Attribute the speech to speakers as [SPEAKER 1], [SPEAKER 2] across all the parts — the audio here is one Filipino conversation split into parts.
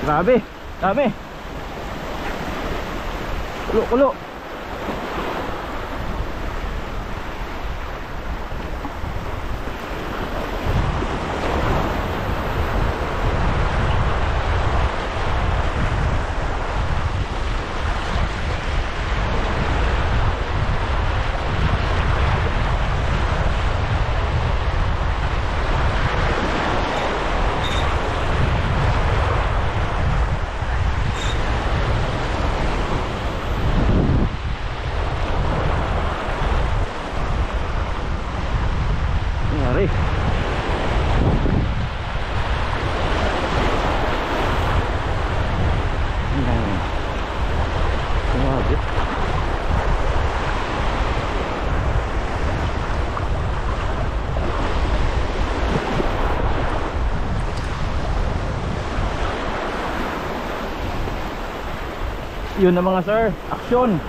[SPEAKER 1] Grabe, dami. Kulo, kulo. Yun na mga sir, aksyon.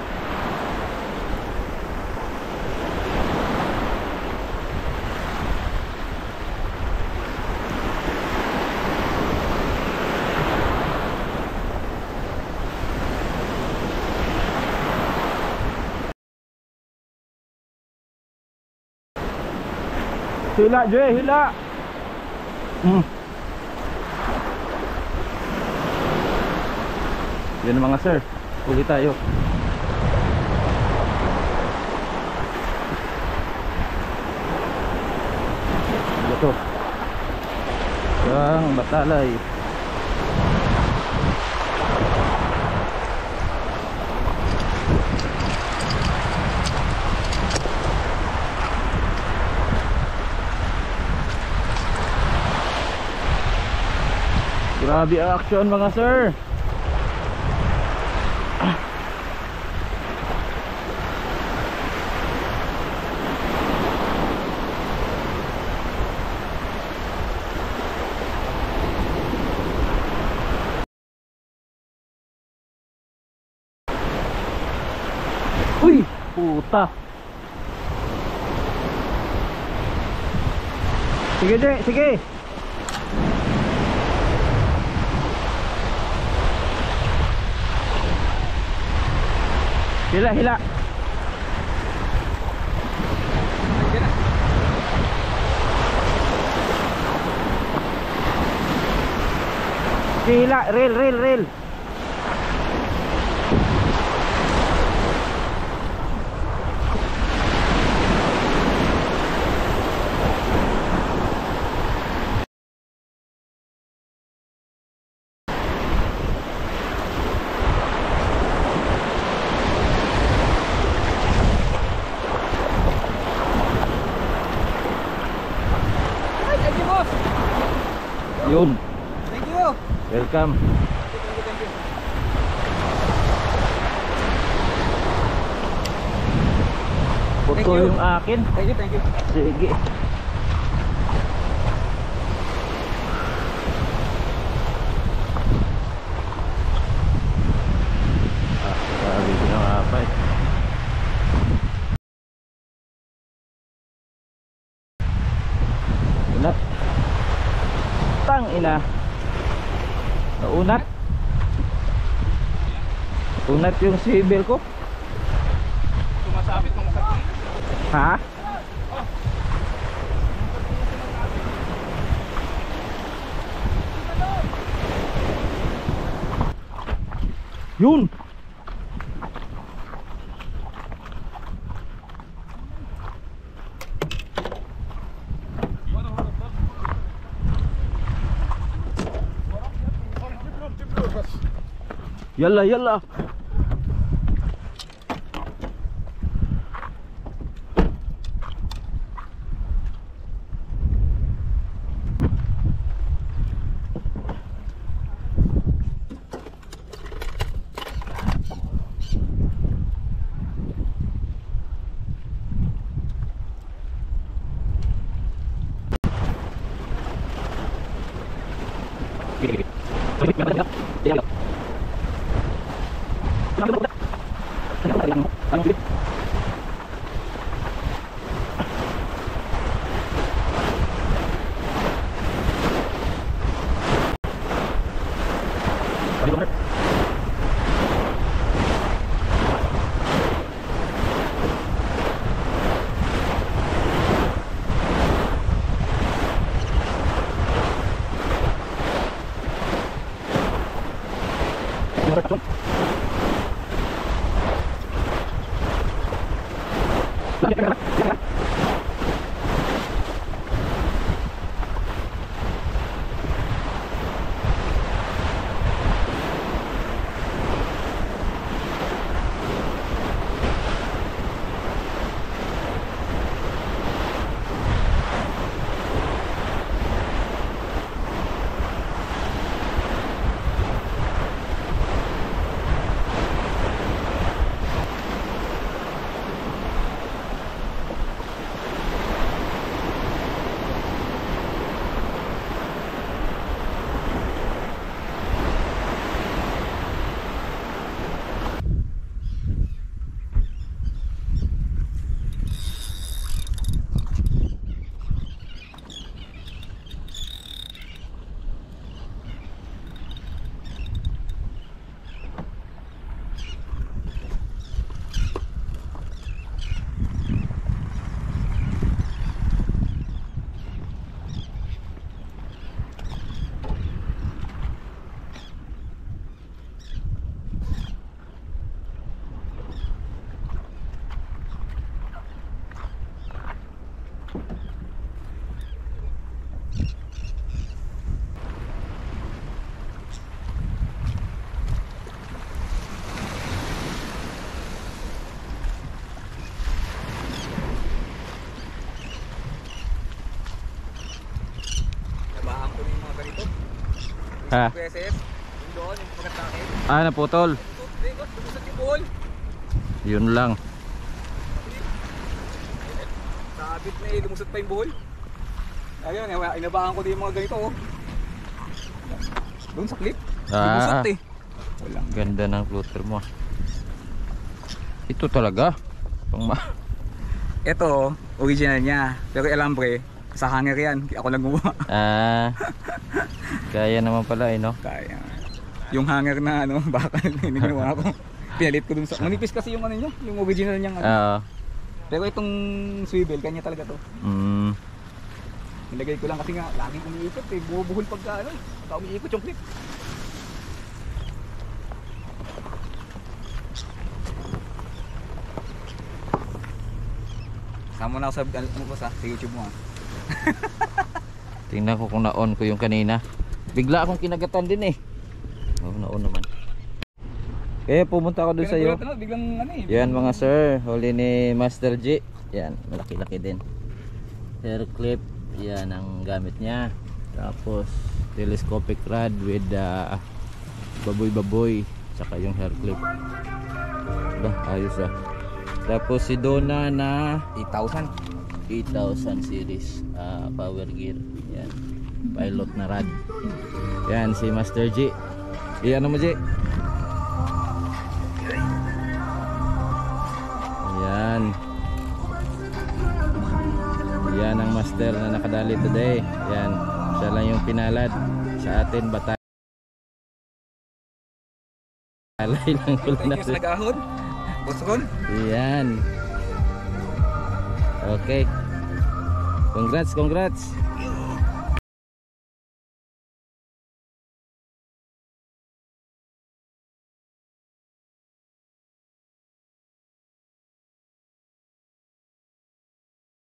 [SPEAKER 1] Hila, Jay, hila. Yun na mga sir, uli tayo. Ito ang batalay. Grabe ang action mga sir. Uy, puta. Sige, Jay, sige. Hila, hila. Hila, reel, reel, reel. Yun.
[SPEAKER 2] Thank you.
[SPEAKER 1] Welcome.
[SPEAKER 2] Thank you.
[SPEAKER 1] Puto yung akin.
[SPEAKER 2] Thank you.
[SPEAKER 1] Sige. Sabi ko ng apay. Unat. Tang ina. Naunat. Unat yung sibil ko.
[SPEAKER 2] Sumasabit ng sakit.
[SPEAKER 1] Ha? Yun. Yalla yalla. Ha?
[SPEAKER 2] beses. Yung doon, yung pagkatake.
[SPEAKER 1] Ah, naputol.
[SPEAKER 2] Lumusot yung buhol.
[SPEAKER 1] Yun lang.
[SPEAKER 2] Sabit na eh, lumusot pa yung buhol. Ayun, inabahan ko din yung mga ganito oh. Doon sa clip. Lumusot eh. Walang.
[SPEAKER 1] Ganda ng floater mo. Ito talaga.
[SPEAKER 2] Ito, original niya. Pero alambre, sa hanger yan. Ako lang gumawa.
[SPEAKER 1] Kaya naman pala no.
[SPEAKER 2] Kaya. Yung hanger na ano, bakal hindi ginawa ko. Pinalit ko dun sa manipis kasi yung ano niya, yung original niyang ano. Pero itong swivel kanya talaga to. Nilagay ko lang kasi nga laging umiikot eh, bubuhol pagka ano, pagka umiikot yung clip. Sama na ako sa ano ko sa YouTube mo.
[SPEAKER 1] Tingnan ko kung na-on ko yung kanina. Bigla akong kinagatan din eh. Oh, na-on naman. Kaya pumunta ako doon sa iyo.
[SPEAKER 2] Biglang ano eh.
[SPEAKER 1] Yan mga sir, huli ni Master G. Yan, malaki-laki din. Hair clip, yan ang gamit niya. Tapos telescopic rod with baboy-baboy, saka yung hair clip. Bah, ayos ah. Tapos si Donna na 8000 series power gear. Yan, pilot na rod. Yan si Master G. Iyan mo G. Yan. Yan ang master na nakadali today. Yan, siya lang yung pinalad sa atin bata. Alay lang ko
[SPEAKER 2] Thank you sa nag-ahon. Busron.
[SPEAKER 1] Yan. Okay. Congrats.